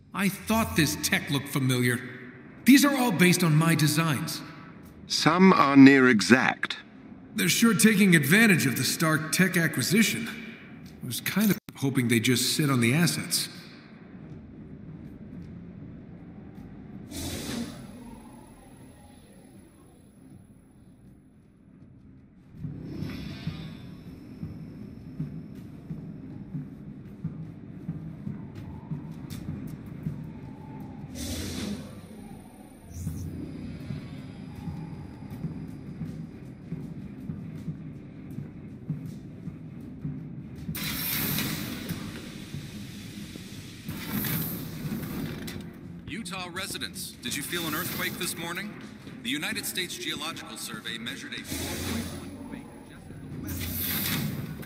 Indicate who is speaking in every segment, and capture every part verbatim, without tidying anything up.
Speaker 1: I thought this tech looked familiar. These are all based on my designs.
Speaker 2: Some are near exact.
Speaker 1: They're sure taking advantage of the Stark tech acquisition. I was kind of hoping they'd just sit on the assets.
Speaker 3: Utah residents, did you feel an earthquake this morning? The United States Geological Survey measured a four point one quake just at the west.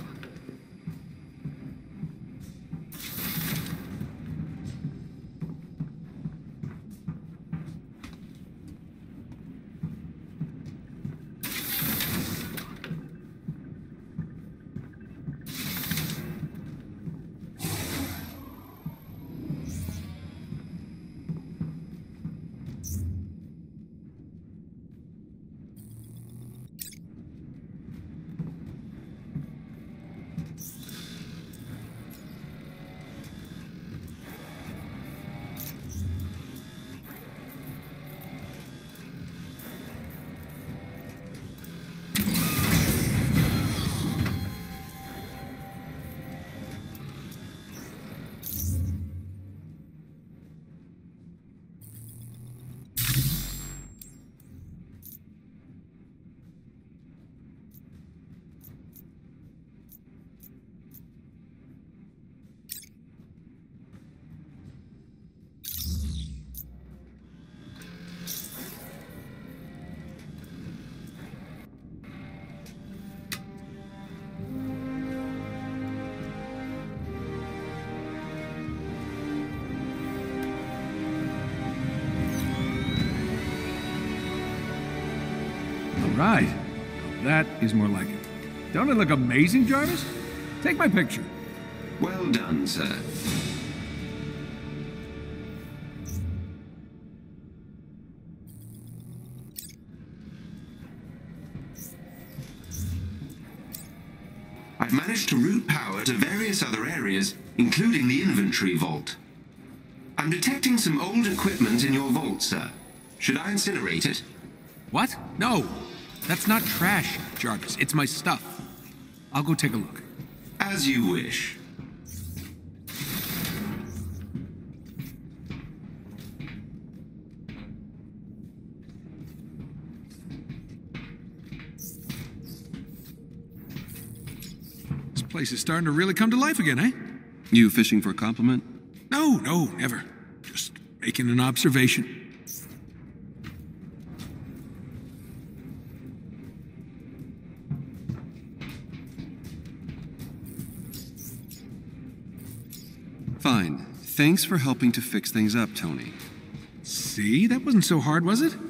Speaker 1: Right. That is more like it. Don't it look amazing, Jarvis? Take my picture.
Speaker 4: Well done, sir. I've managed to route power to various other areas, including the inventory vault. I'm detecting some old equipment in your vault, sir. Should I incinerate it?
Speaker 1: What? No. That's not trash, Jarvis. It's my stuff. I'll go take a look.
Speaker 4: As you wish.
Speaker 1: This place is starting to really come to life again, eh?
Speaker 5: You fishing for a compliment?
Speaker 1: No, no, never. Just making an observation.
Speaker 5: Fine. Thanks for helping to fix things up, Tony.
Speaker 1: See? That wasn't so hard, was it?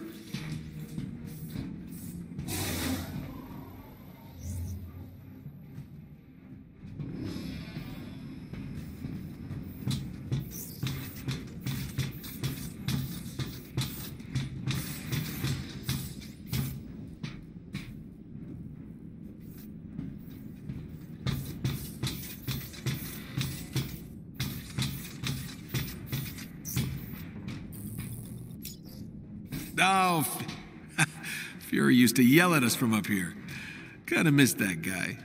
Speaker 1: Oh, Fury used to yell at us from up here. Kinda missed that guy.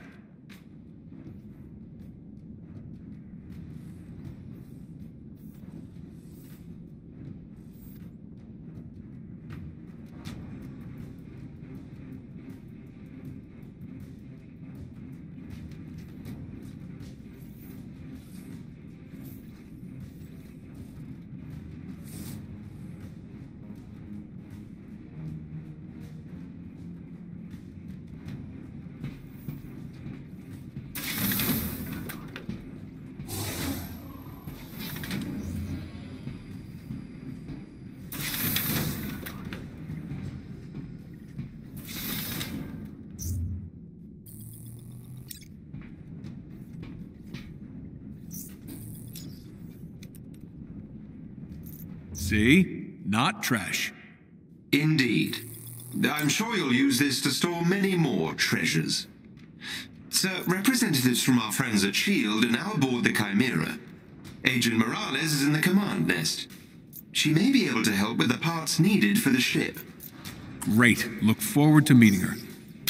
Speaker 1: See? Not trash.
Speaker 4: Indeed. I'm sure you'll use this to store many more treasures. Sir, representatives from our friends at SHIELD are now aboard the Chimera. Agent Morales is in the command nest. She may be able to help with the parts needed for the ship.
Speaker 1: Great. Look forward to meeting her.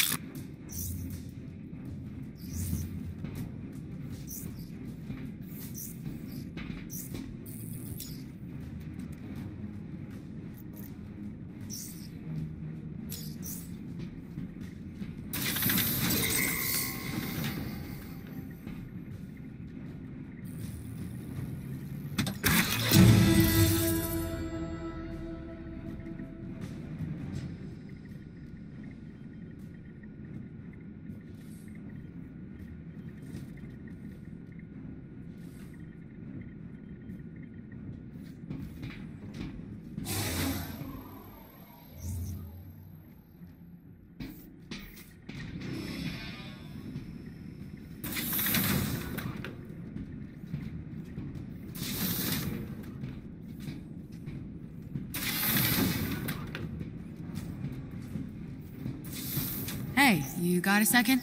Speaker 6: Hey, you got a second?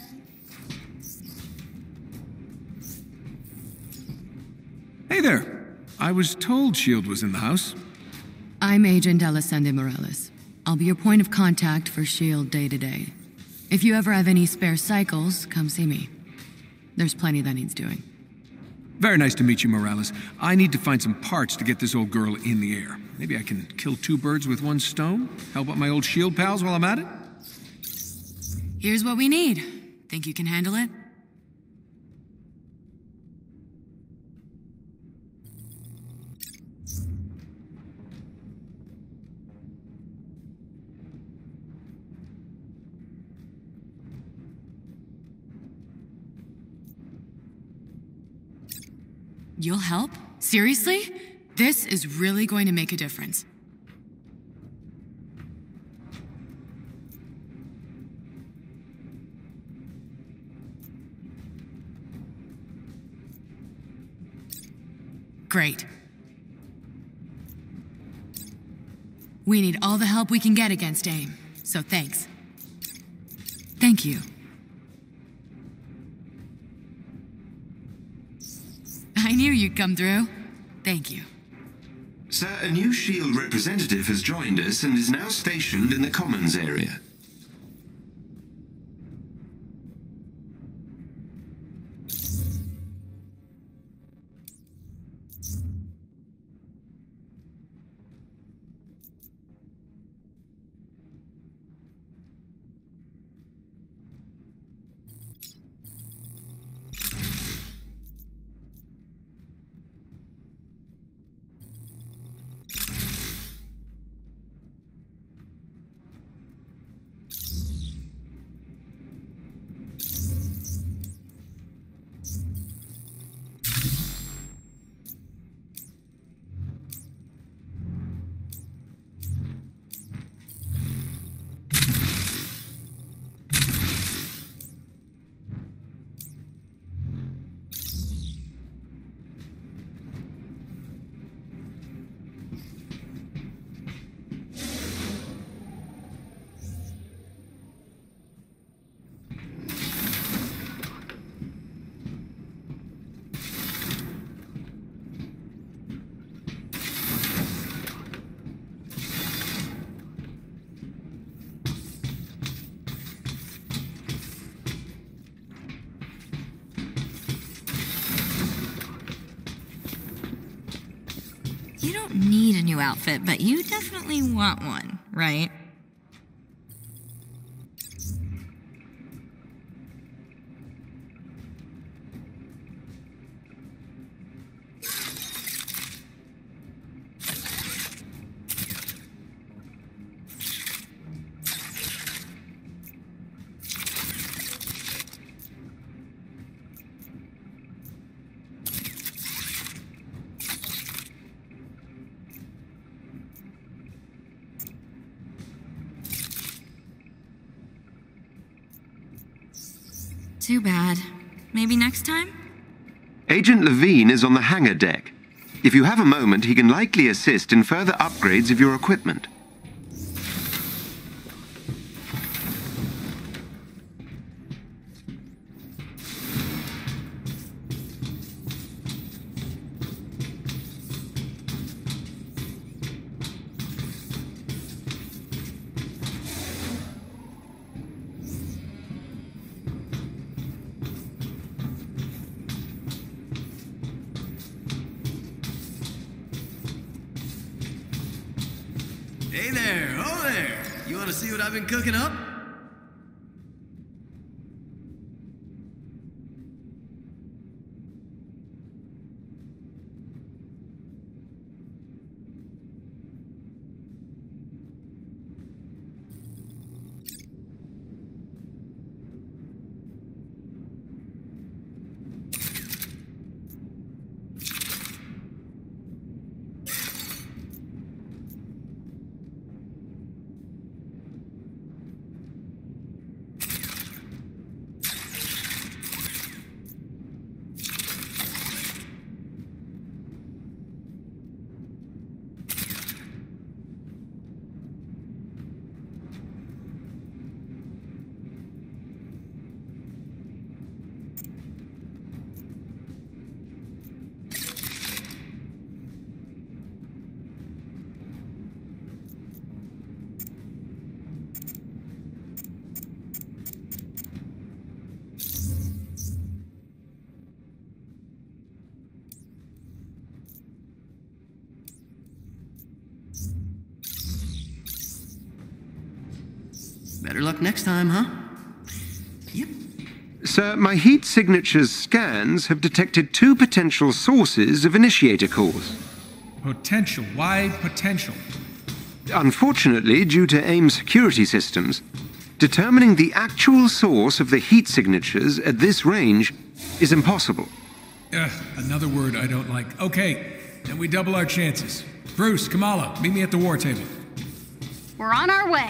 Speaker 1: Hey there. I was told SHIELD was in the house.
Speaker 6: I'm Agent Alessandra Morales. I'll be your point of contact for SHIELD day to day. If you ever have any spare cycles, come see me. There's plenty that needs doing.
Speaker 1: Very nice to meet you, Morales. I need to find some parts to get this old girl in the air. Maybe I can kill two birds with one stone? Help out my old SHIELD pals while I'm at it?
Speaker 6: Here's what we need. Think you can handle it? You'll help? Seriously? This is really going to make a difference. Great. We need all the help we can get against AIM, so thanks. Thank you. I knew you'd come through. Thank you.
Speaker 4: Sir, a new SHIELD representative has joined us and is now stationed in the Commons area.
Speaker 7: You don't need a new outfit, but you definitely want one, right? Too bad. Maybe next time?
Speaker 2: Agent Levine is on the hangar deck. If you have a moment, he can likely assist in further upgrades of your equipment.
Speaker 8: Hey there, oh there! You want to see what I've been cooking up? Better luck next time, huh? Yep.
Speaker 2: Sir, my heat signature's scans have detected two potential sources of initiator cores.
Speaker 1: Potential? Why potential?
Speaker 2: Unfortunately, due to AIM security systems, determining the actual source of the heat signatures at this range is impossible.
Speaker 1: Ugh, another word I don't like. Okay, then we double our chances. Bruce, Kamala, meet me at the war table.
Speaker 9: We're on our way.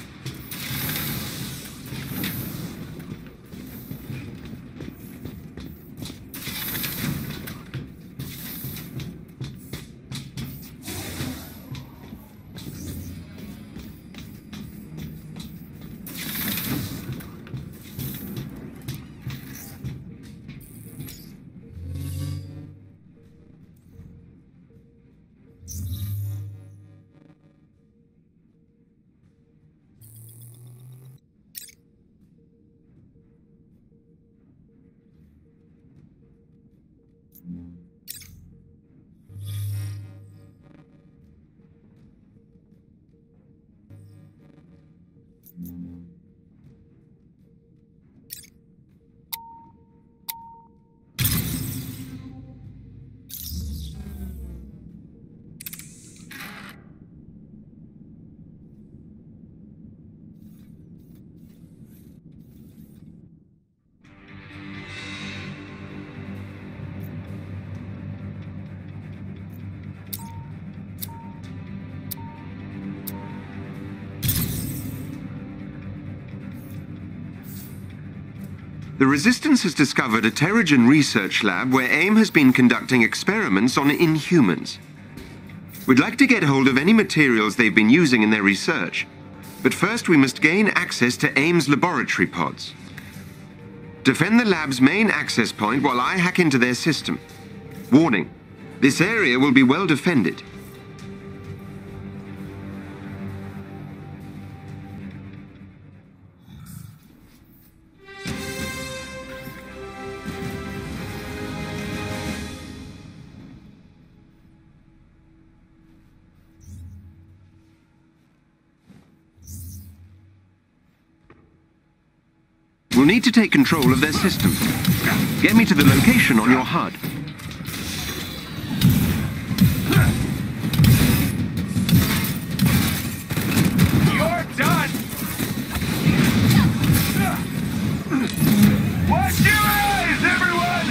Speaker 2: The Resistance has discovered a Terrigen research lab where AIM has been conducting experiments on Inhumans. We'd like to get hold of any materials they've been using in their research, but first we must gain access to AIM's laboratory pods. Defend the lab's main access point while I hack into their system. Warning, this area will be well defended. We'll need to take control of their system. Get me to the location on your H U D.
Speaker 10: You're done! Watch your eyes, everyone!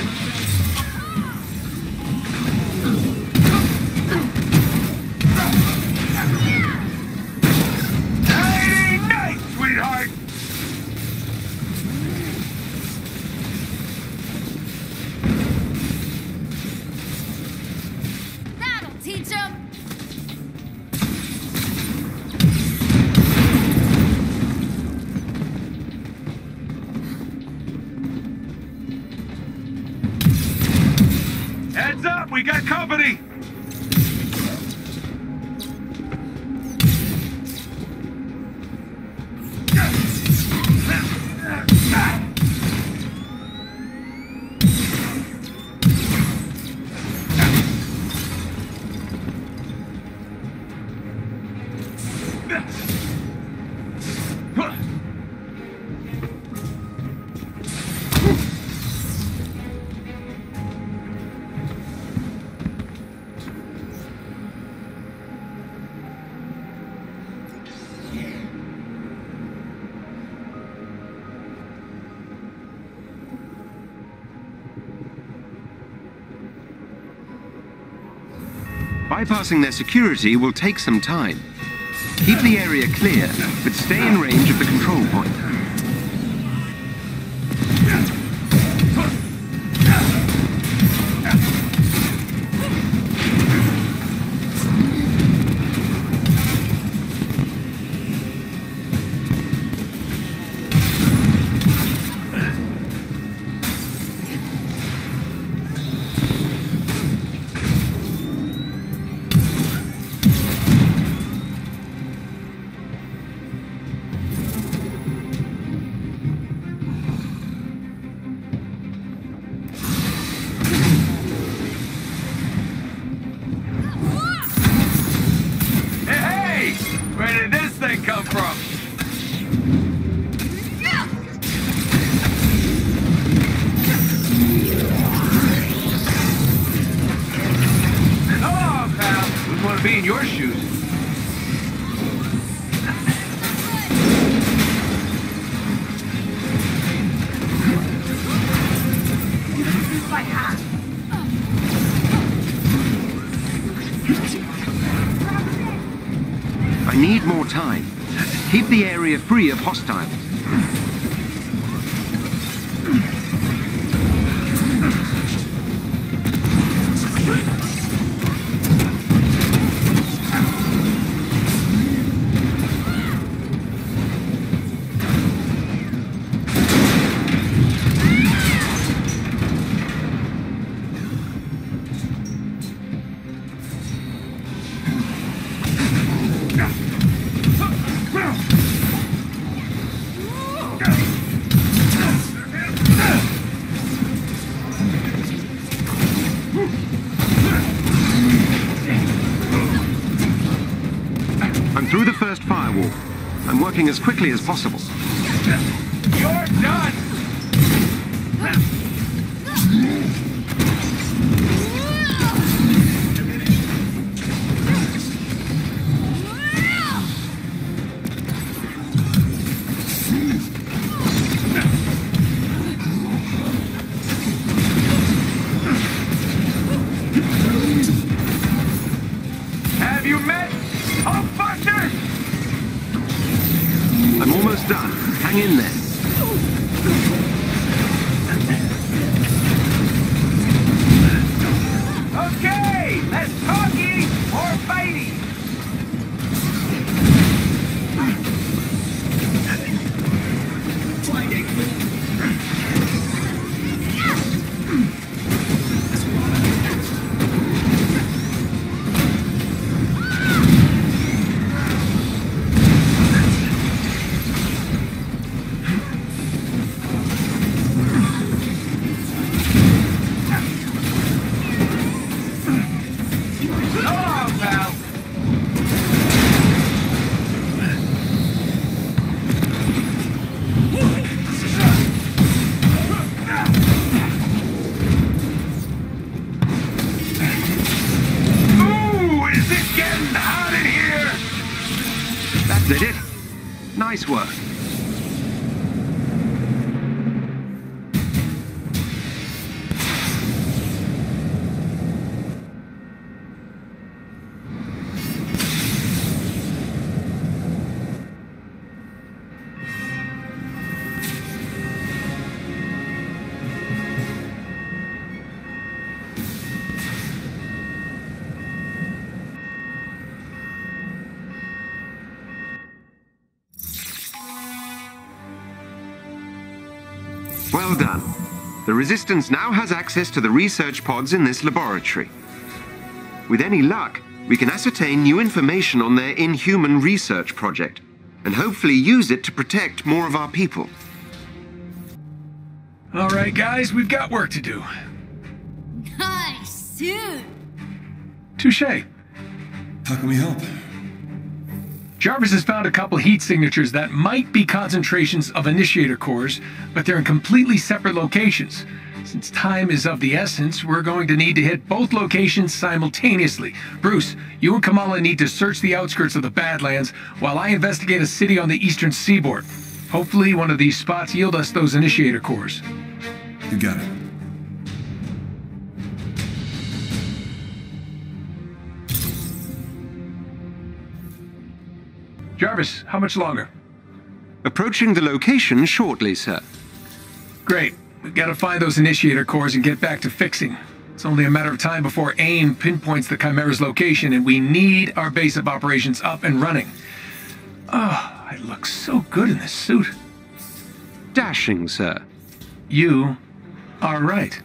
Speaker 10: Nighty night, sweetheart!
Speaker 9: teach him?
Speaker 10: Heads up, we got company!
Speaker 2: Bypassing their security will take some time. Keep the area clear, but stay in range of the control point.
Speaker 10: Be in your shoes.
Speaker 2: I need more time. Keep the area free of hostiles. Through the first firewall. I'm working as quickly as possible.
Speaker 10: You're done! Have you met Hulkbuster?
Speaker 2: I'm almost done. Hang in there.
Speaker 10: Okay, less talky, more fighty.
Speaker 2: Did it? Nice work. Well done. The Resistance now has access to the research pods in this laboratory. With any luck, we can ascertain new information on their Inhuman research project, and hopefully use it to protect more of our people.
Speaker 1: All right, guys, we've got work to do.
Speaker 11: Nice suit.
Speaker 1: Touché.
Speaker 5: How can we help?
Speaker 1: Jarvis has found a couple heat signatures that might be concentrations of initiator cores, but they're in completely separate locations. Since time is of the essence, we're going to need to hit both locations simultaneously. Bruce, you and Kamala need to search the outskirts of the Badlands while I investigate a city on the eastern seaboard. Hopefully one of these spots yield us those initiator cores.
Speaker 5: You got it.
Speaker 1: Jarvis, how much longer?
Speaker 2: Approaching the location shortly, sir.
Speaker 1: Great. We've got to find those initiator cores and get back to fixing. It's only a matter of time before AIM pinpoints the Chimera's location, and we need our base of operations up and running. Oh, I look so good in this suit.
Speaker 2: Dashing, sir.
Speaker 1: You are right.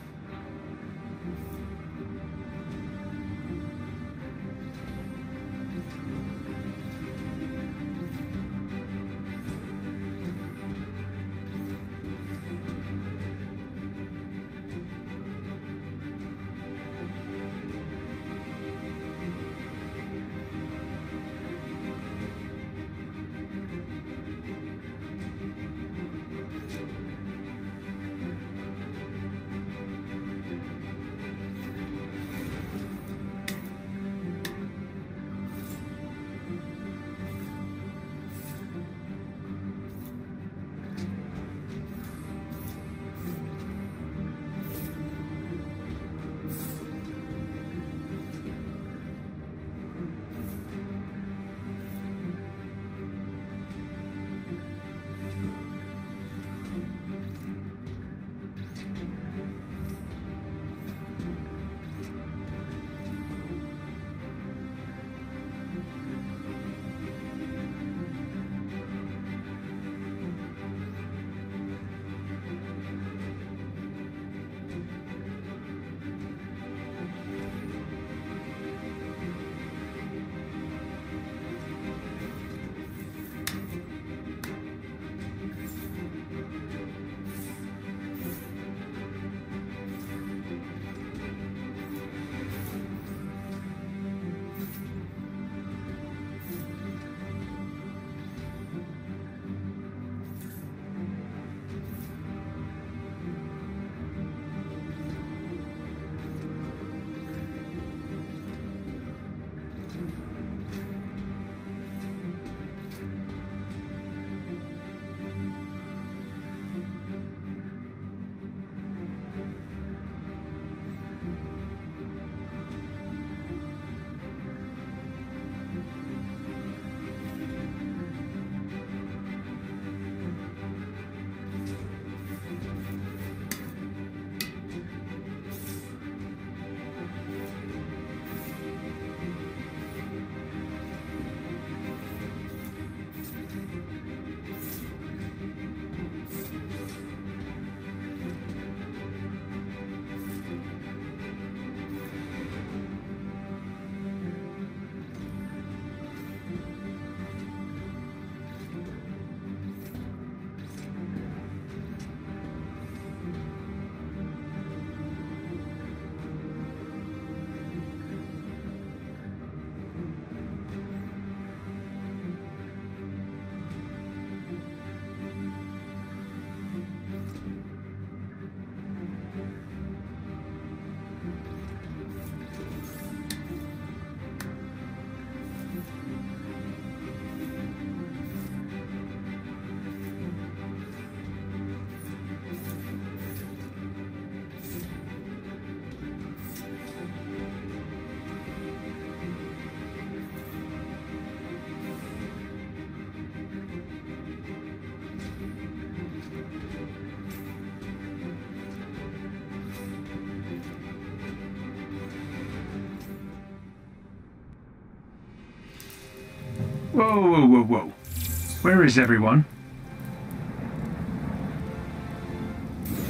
Speaker 1: Whoa, whoa, whoa, whoa. Where is everyone?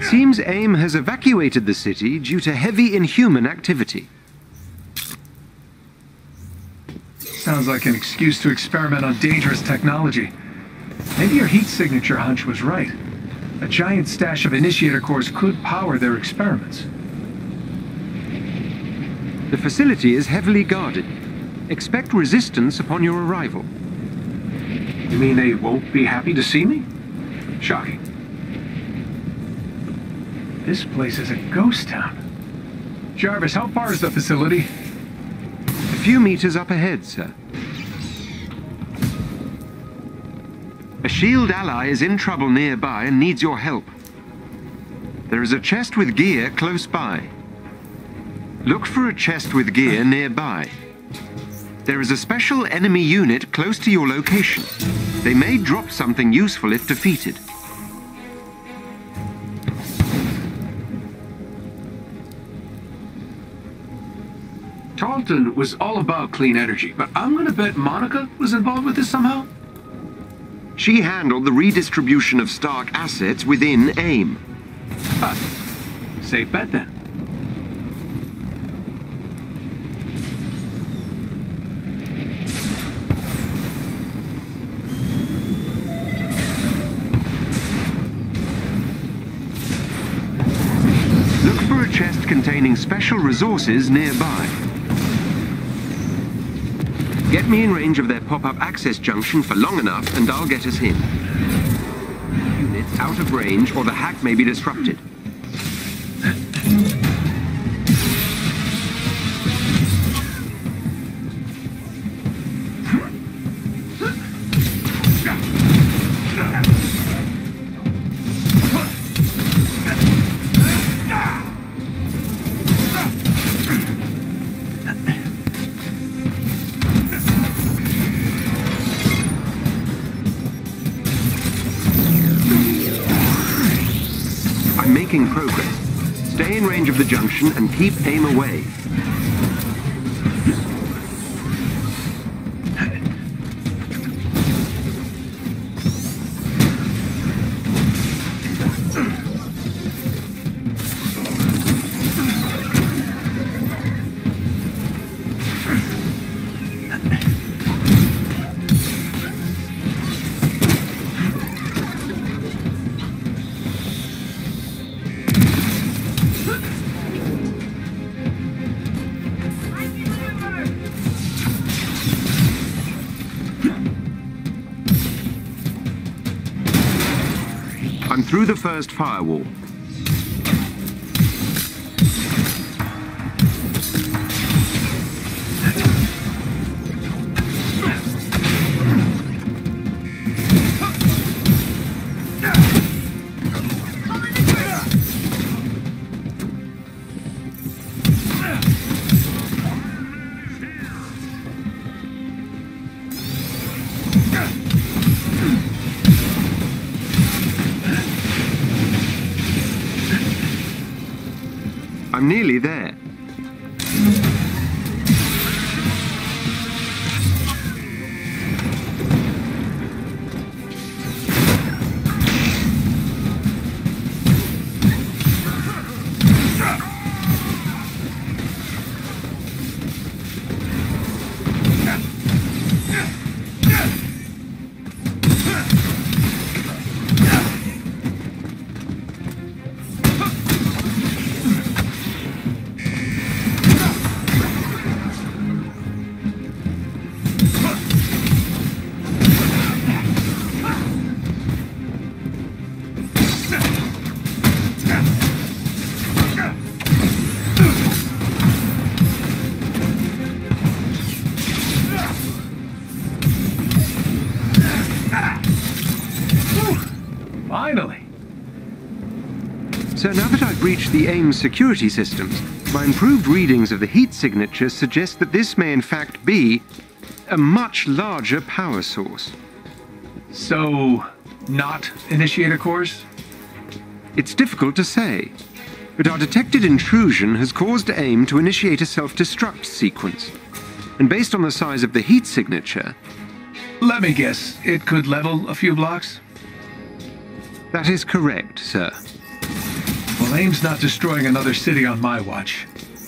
Speaker 2: seems AIM has evacuated the city due to heavy inhuman activity.
Speaker 1: Sounds like an excuse to experiment on dangerous technology. Maybe your heat signature hunch was right. A giant stash of initiator cores could power their experiments.
Speaker 2: The facility is heavily guarded. Expect resistance upon your arrival.
Speaker 1: You mean they won't be happy to see me? Shocking. This place is a ghost town. Jarvis, how far is the facility?
Speaker 2: A few meters up ahead, sir. A SHIELD ally is in trouble nearby and needs your help. There is a chest with gear close by. Look for a chest with gear nearby. There is a special enemy unit close to your location. They may drop something useful if defeated.
Speaker 1: Tarleton was all about clean energy, but I'm gonna bet Monica was involved with this somehow?
Speaker 2: She handled the redistribution of Stark assets within AIM.
Speaker 1: Huh. Safe bet then.
Speaker 2: Look for a chest containing special resources nearby. Get me in range of their pop-up access junction for long enough, and I'll get us in. Units out of range, or the hack may be disrupted. Making progress. Stay in range of the junction and keep AIM away. I'm through the first firewall. I'm nearly there.
Speaker 1: Finally.
Speaker 2: So now that I've breached the AIM security systems, my improved readings of the heat signature suggest that this may in fact be a much larger power source.
Speaker 1: So, not initiator cores?
Speaker 2: It's difficult to say, but our detected intrusion has caused AIM to initiate a self-destruct sequence. And based on the size of the heat signature...
Speaker 1: Let me guess, it could level a few blocks?
Speaker 2: That is correct, sir.
Speaker 1: AIM's not destroying another city on my watch.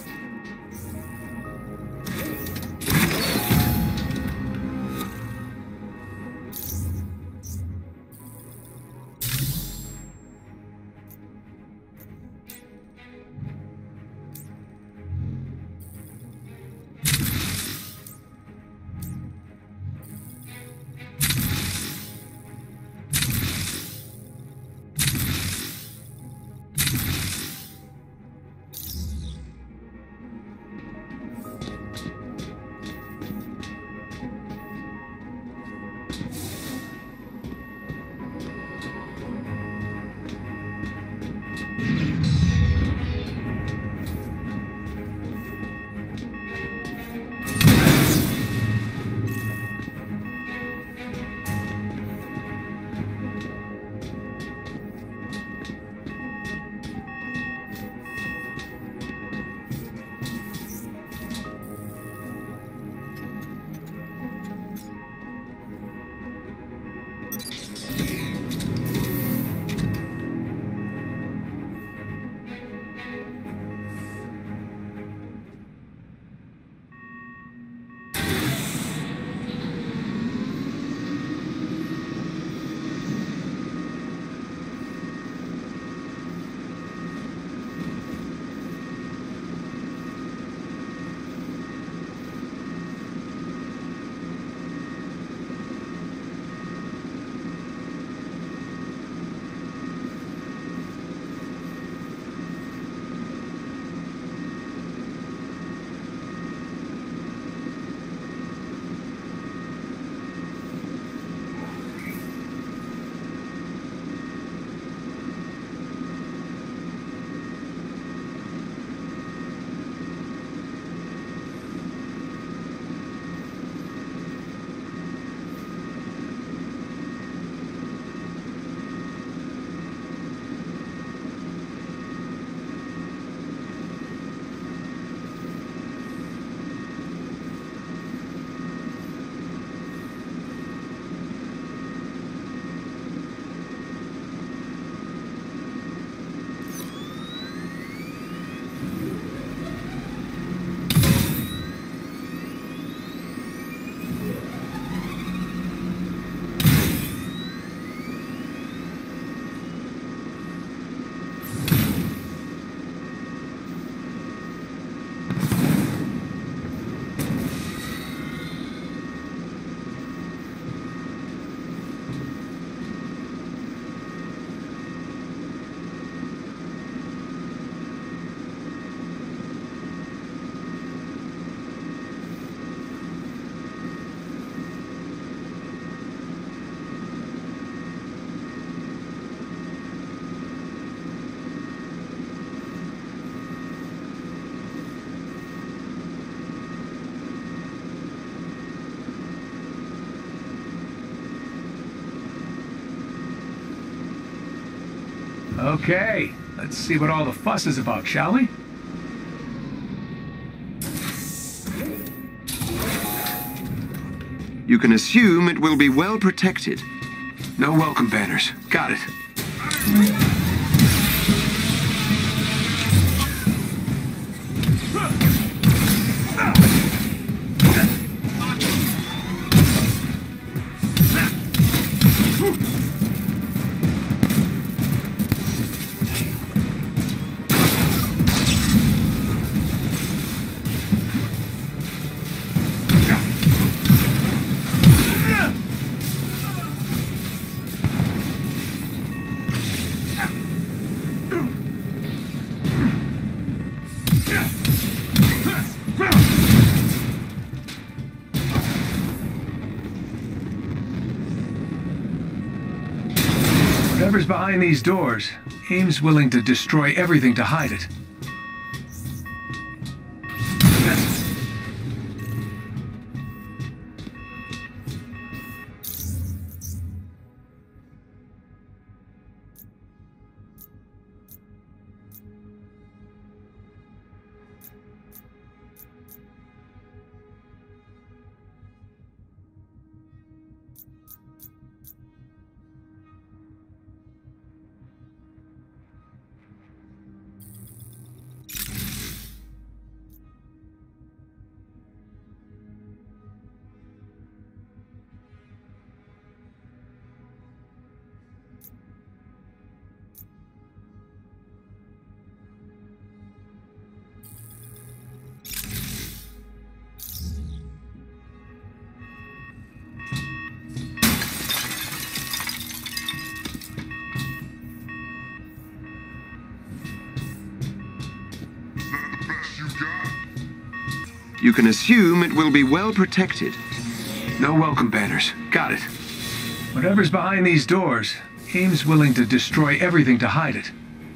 Speaker 1: Okay, let's see what all the fuss is about, shall we?
Speaker 2: You can assume it will be well protected.
Speaker 1: No welcome banners. Got it. Whatever's behind these doors, AIM's willing to destroy everything to hide it.
Speaker 2: You can assume it will be well protected.
Speaker 1: No welcome banners. Got it. Whatever's behind these doors, AIM's willing to destroy everything to hide it.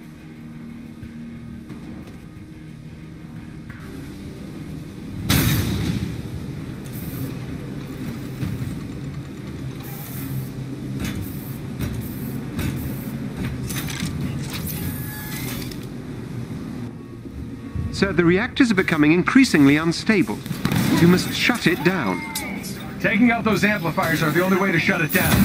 Speaker 2: Sir, the reactors are becoming increasingly unstable. You must shut it down.
Speaker 1: Taking out those amplifiers are the only way to shut it down.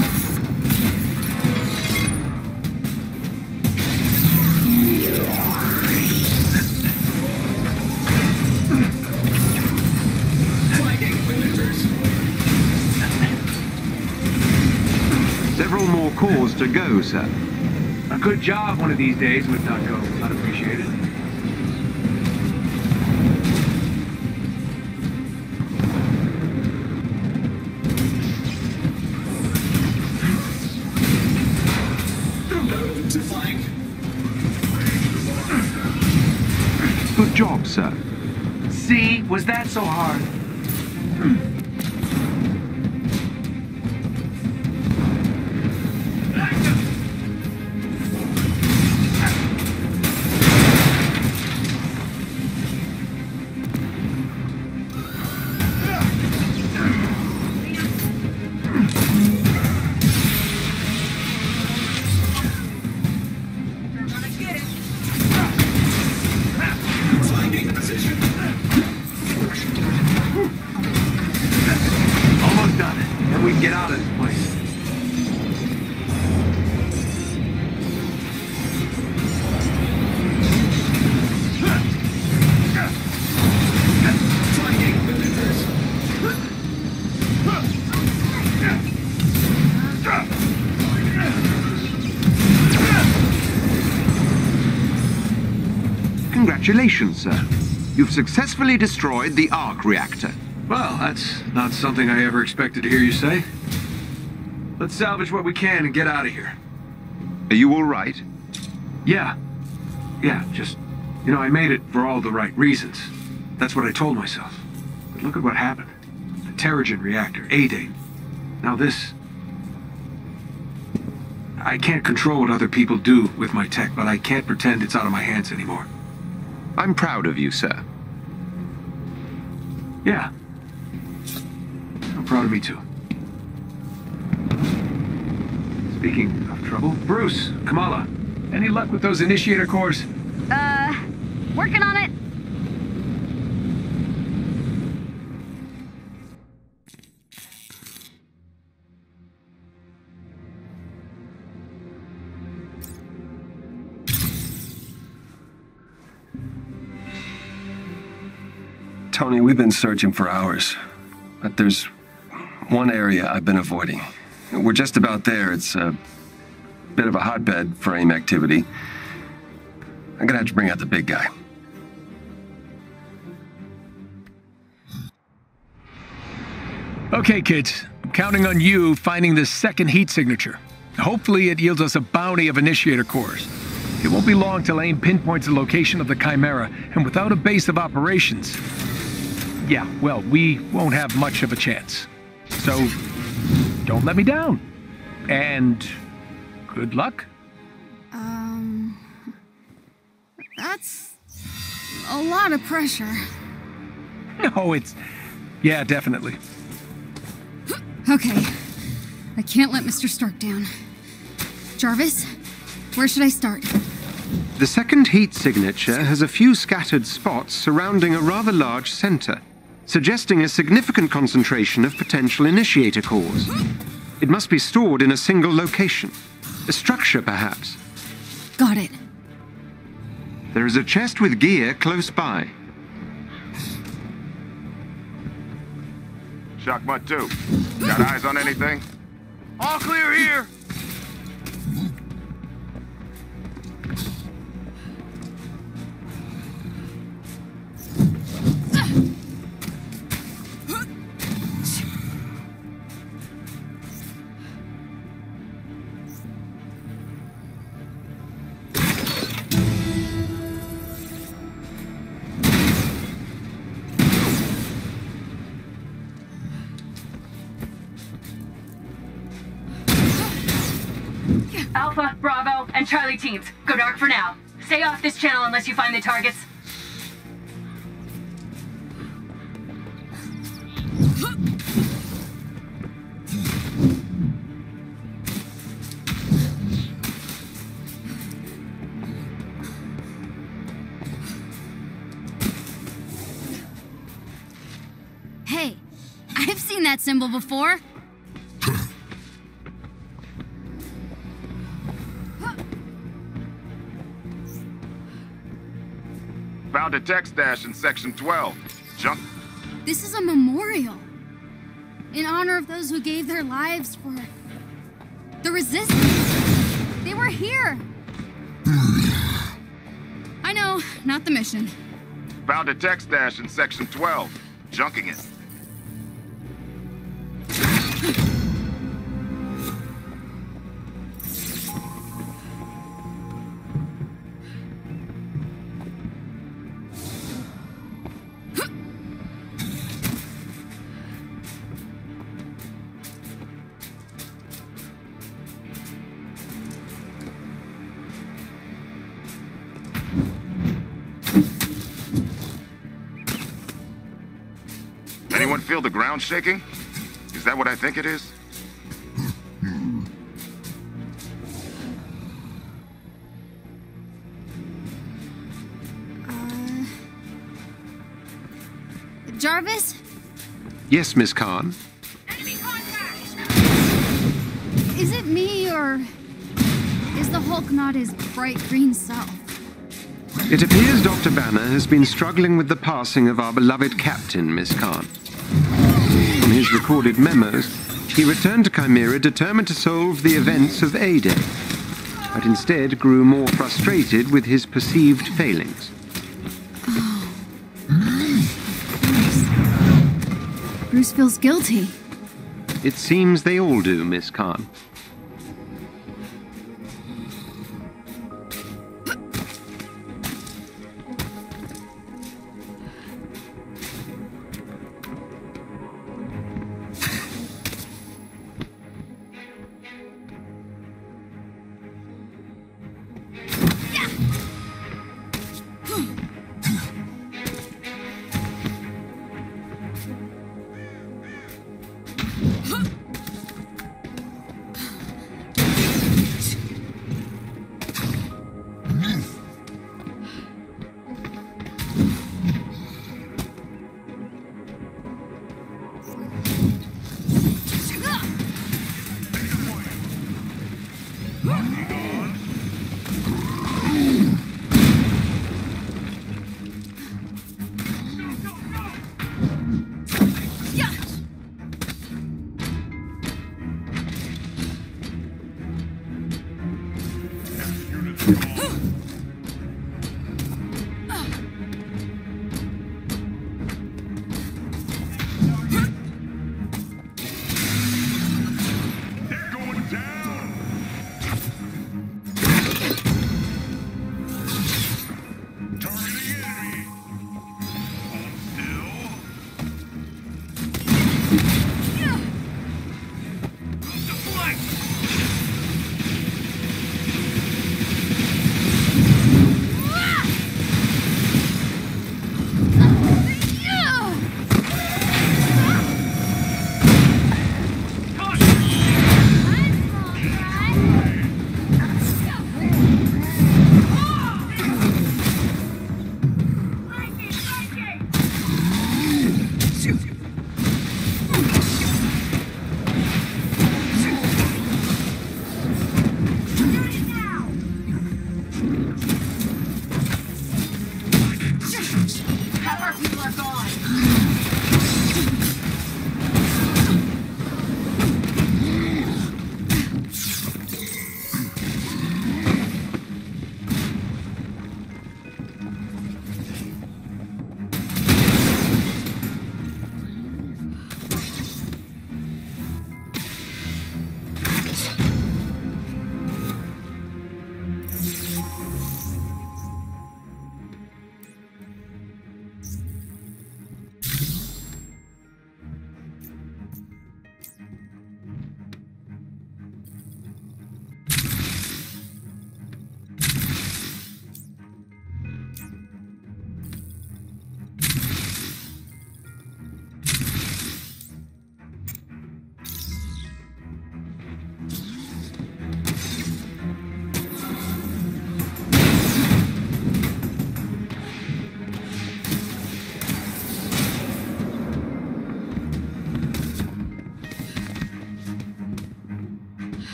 Speaker 2: Several more cores to go, sir.
Speaker 1: A good job one of these days would not go unappreciated.
Speaker 2: Good job, sir.
Speaker 10: See? Was that so hard?
Speaker 1: Almost done. Then we can get out of this place.
Speaker 2: Congratulations, sir. You've successfully destroyed the arc reactor.
Speaker 1: Well, that's not something I ever expected to hear you say. Let's salvage what we can and get out of here.
Speaker 2: Are you all right?
Speaker 1: Yeah. Yeah, just, you know, I made it for all the right reasons. That's what I told myself. But look at what happened. The Terrigen reactor, A-Date. Now this... I can't control what other people do with my tech, but I can't pretend it's out of my hands anymore.
Speaker 2: I'm proud of you, sir.
Speaker 1: Yeah. I'm proud of me, too. Speaking of trouble, Bruce, Kamala, any luck with those initiator cores?
Speaker 9: Uh, working on it.
Speaker 5: Tony, we've been searching for hours, but there's one area I've been avoiding. We're just about there. It's a bit of a hotbed for AIM activity. I'm gonna have to bring out the big guy.
Speaker 1: Okay, kids. I'm counting on you finding the second heat signature. Hopefully it yields us a bounty of initiator cores. It won't be long till AIM pinpoints the location of the Chimera, and without a base of operations... Yeah, well, we won't have much of a chance. So, don't let me down. And good luck.
Speaker 11: Um... That's... a lot of pressure.
Speaker 1: No, it's... Yeah, definitely.
Speaker 11: Okay. I can't let Mister Stark down. Jarvis, where should I start?
Speaker 2: The second heat signature has a few scattered spots surrounding a rather large center, suggesting a significant concentration of potential initiator cores. It must be stored in a single location. A structure, perhaps.
Speaker 11: Got it.
Speaker 2: There is a chest with gear close by.
Speaker 12: Shockmutt two. Got eyes on anything?
Speaker 10: All clear here.
Speaker 13: Alpha, Bravo, and Charlie teams, go dark for now. Stay off this channel unless you find the targets.
Speaker 11: Hey, I've seen that symbol before.
Speaker 12: Found a tech stash in Section twelve. Junk.
Speaker 11: This is a memorial. In honor of those who gave their lives for the Resistance. They were here. I know, not the mission.
Speaker 12: Found a tech stash in Section twelve. Junking it. Anyone feel the ground shaking? Is that what I think it is?
Speaker 11: Uh... Jarvis?
Speaker 2: Yes, Miss Khan?
Speaker 11: Is it me, or is the Hulk not his bright green self?
Speaker 2: It appears Doctor Banner has been struggling with the passing of our beloved captain, Miss Khan. From his recorded memos, he returned to Chimera determined to solve the events of A-Day, but instead grew more frustrated with his perceived failings.
Speaker 11: Oh. Bruce. Bruce feels guilty.
Speaker 2: It seems they all do, Miss Khan.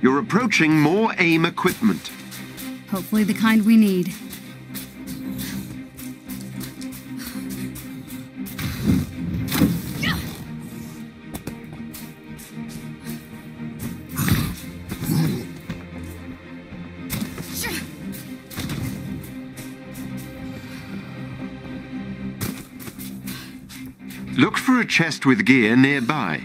Speaker 2: You're approaching more AIM equipment.
Speaker 11: Hopefully the kind we need.
Speaker 2: Look for a chest with gear nearby.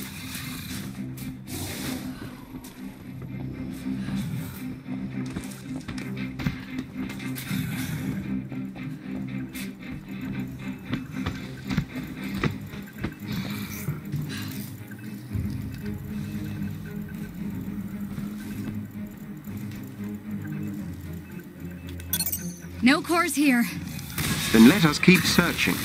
Speaker 11: No cores here.
Speaker 2: Then let us keep searching.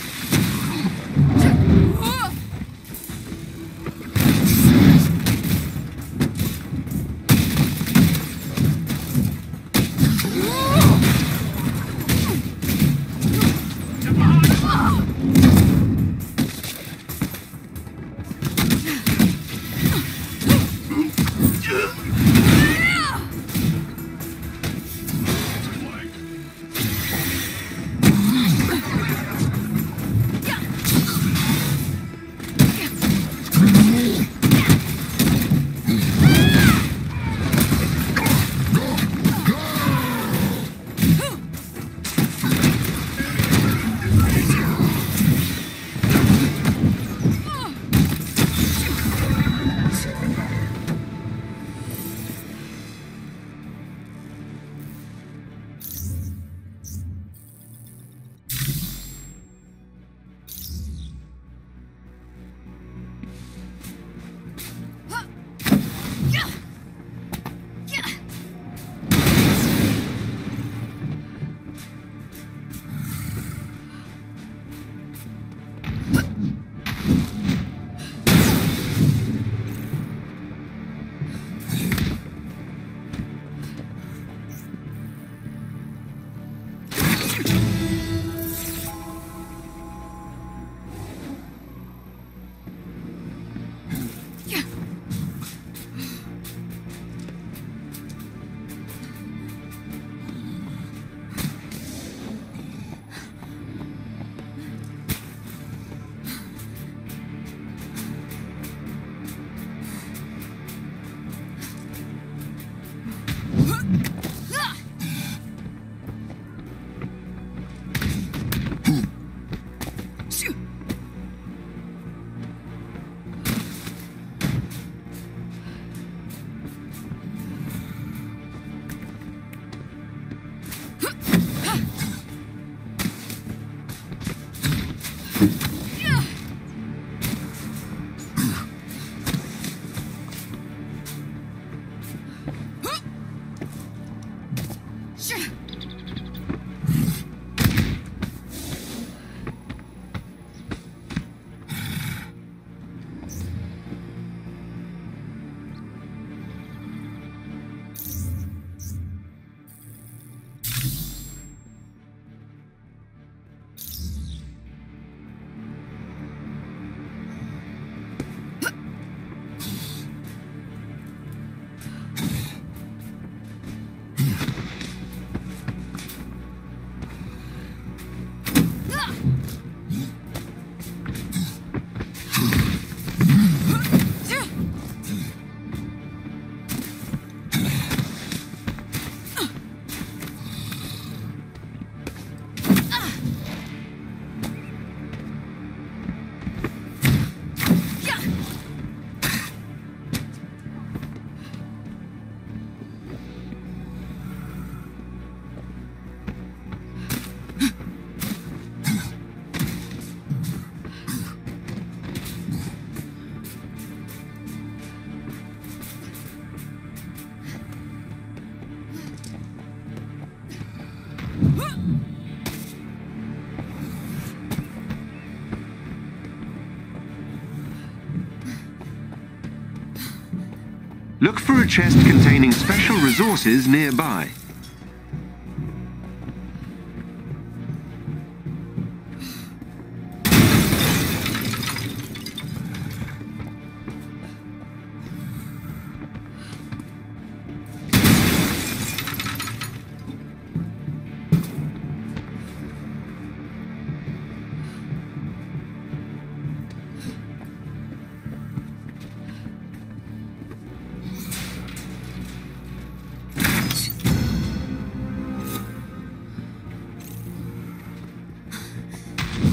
Speaker 2: Look for a chest containing special resources nearby.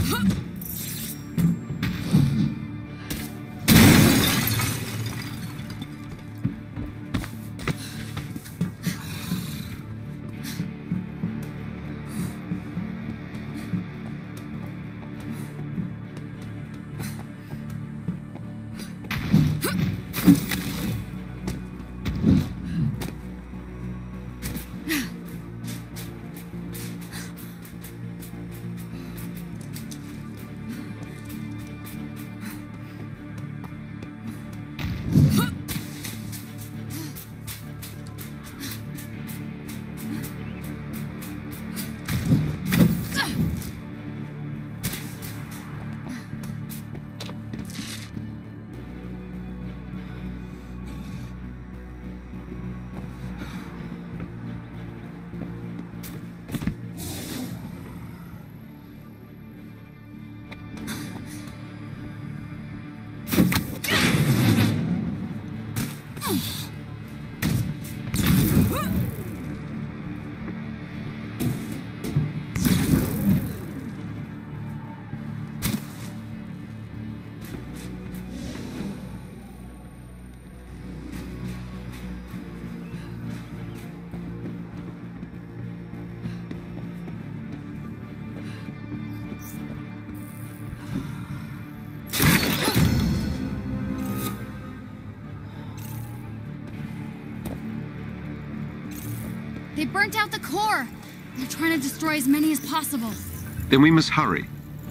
Speaker 11: They burnt out the core. They're trying to destroy as many as possible.
Speaker 2: Then we must hurry.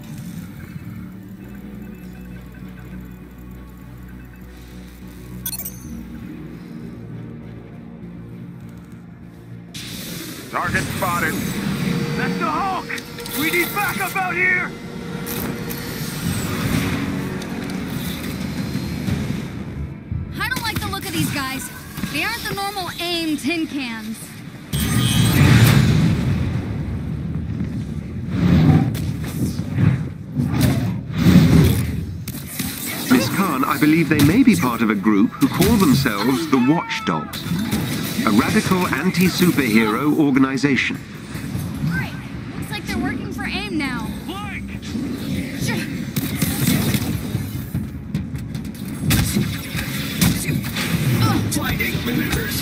Speaker 12: Target spotted.
Speaker 10: That's the Hulk! We need backup out here!
Speaker 11: I don't like the look of these guys. They aren't the normal AIM tin cans.
Speaker 2: Miss Khan, I believe they may be part of a group who call themselves the Watchdogs, a radical anti-superhero organization.
Speaker 11: Right. Looks like they're working for AIM now.
Speaker 10: Blake!
Speaker 5: Blinding maneuvers.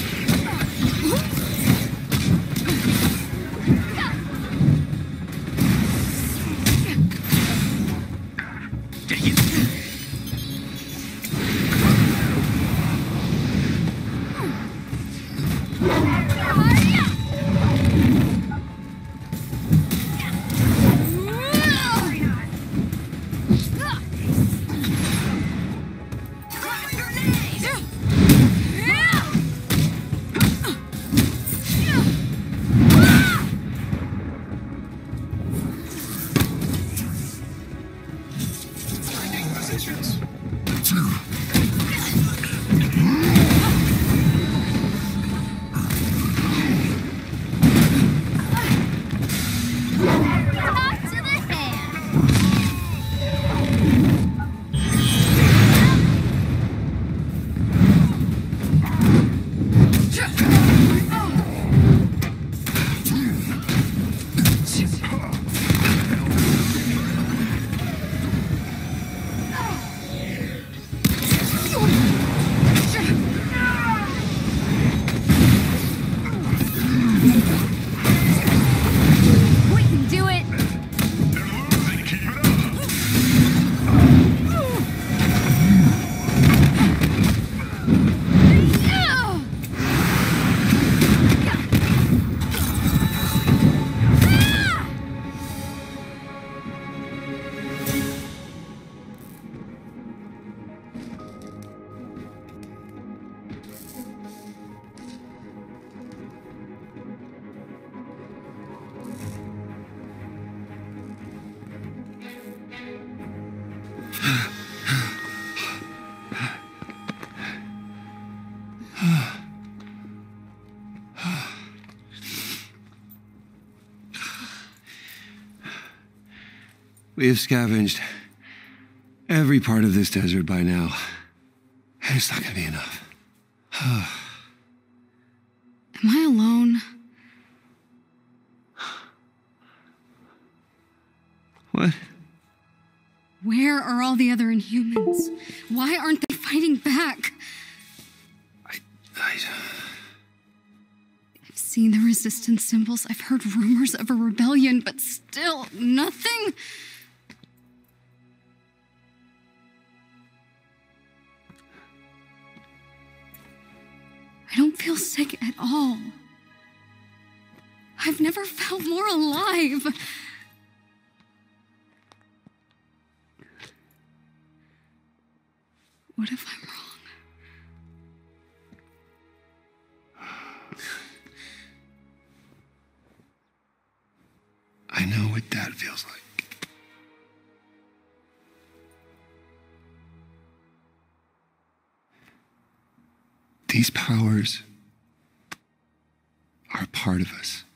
Speaker 14: We have scavenged every part of this desert by now. And it's not gonna be enough.
Speaker 11: Am I alone?
Speaker 14: What?
Speaker 11: Where are all the other Inhumans? Why aren't they fighting back?
Speaker 14: I... I...
Speaker 11: I've seen the resistance symbols. I've heard rumors of a rebellion, but still nothing. I don't feel sick at all. I've never felt more alive. What if I'm wrong?
Speaker 14: I know what that feels like. These powers are a part of us.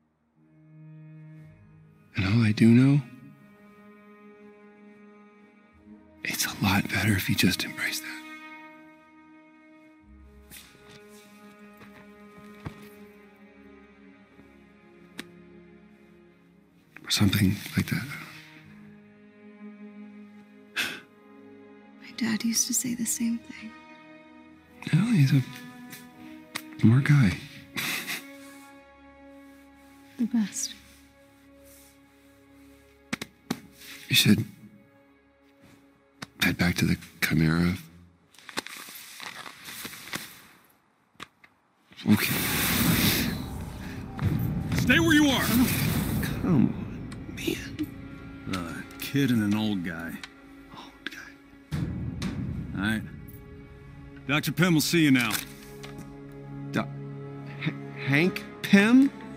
Speaker 14: And all I do know, it's a lot better if you just embrace that. Or something like that.
Speaker 11: My dad used to say the same thing.
Speaker 14: Well, he's a smart guy.
Speaker 11: The best.
Speaker 14: You should head back to the Chimera. Okay.
Speaker 15: Stay where you are.
Speaker 14: Oh, come on, man.
Speaker 15: A kid and an old guy.
Speaker 14: Old guy.
Speaker 15: All right. Doctor Pym will see you now.
Speaker 14: Do- H- Hank Pym?